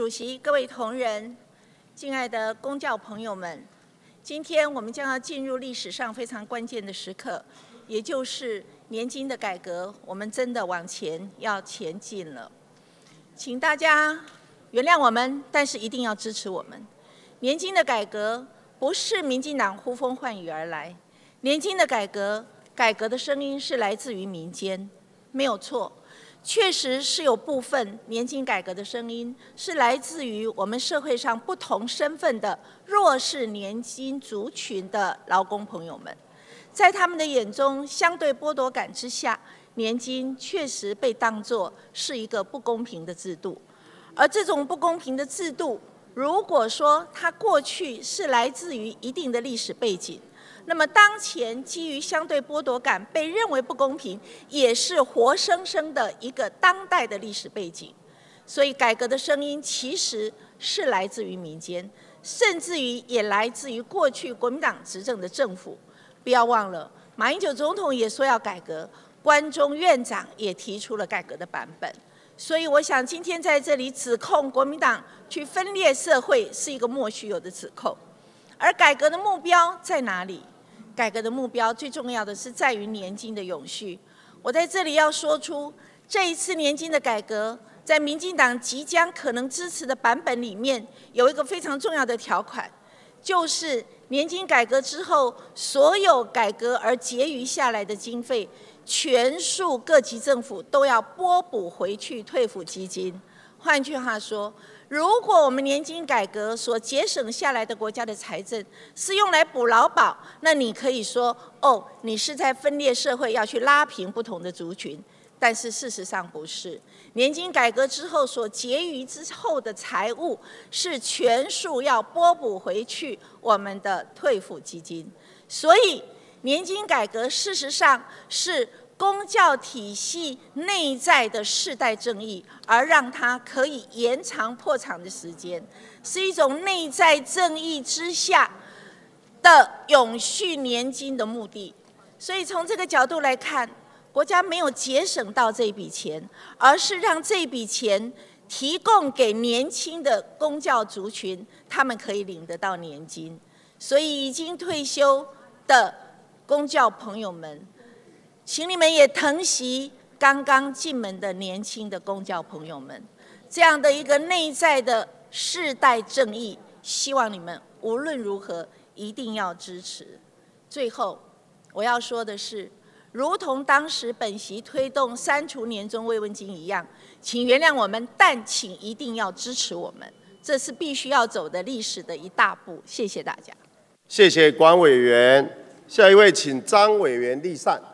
主席、各位同仁、敬爱的公教朋友们，今天我们将要进入历史上非常关键的时刻，也就是年金的改革，我们真的往前要前进了。请大家原谅我们，但是一定要支持我们。年金的改革不是民进党呼风唤雨而来，年金的改革的声音是来自于民间，没有错。确实是有部分年金改革的声音是来自于我们社会上不同身份的弱势年金族群的劳工朋友们，在他们的眼中，相对剥夺感之下，年金确实被当作是一个不公平的制度。而这种不公平的制度，如果说它过去是来自于一定的历史背景，那么当前基于相对剥夺感被认为不公平，也是活生生的一个当代的历史背景。所以改革的声音其实是来自于民间，甚至于也来自于过去国民党执政的政府。不要忘了，马英九总统也说要改革，关中院长也提出了改革的版本。所以我想今天在这里指控国民党去分裂社会是一个莫须有的指控。而改革的目标在哪里？改革的目标最重要的是在于年金的永续。我在这里要说出，这一次年金的改革，在民进党即将可能支持的版本里面，有一个非常重要的条款，就是年金改革之后，所有改革而结余下来的经费，全数各级政府都要拨补回去退抚基金。换句话说，如果我们年金改革所节省下来的国家的财政是用来补劳保，那你可以说，哦，你是在分裂社会，要去拉平不同的族群。但是事实上不是，年金改革之后所结余之后的财物是全数要拨补回去我们的退抚基金。所以年金改革事实上是公教体系内在的世代正义，而让它可以延长破产的时间，是一种内在正义之下的永续年金的目的。所以从这个角度来看，国家没有节省到这笔钱，而是让这笔钱提供给年轻的公教族群，他们可以领得到年金。所以已经退休的公教朋友们，请你们也疼惜刚刚进门的年轻的公教朋友们，这样的一个内在的世代正义，希望你们无论如何一定要支持。最后我要说的是，如同当时本席推动删除年终慰问金一样，请原谅我们，但请一定要支持我们，这是必须要走的历史的一大步。谢谢大家。 谢谢管委员。下一位请张委员立善。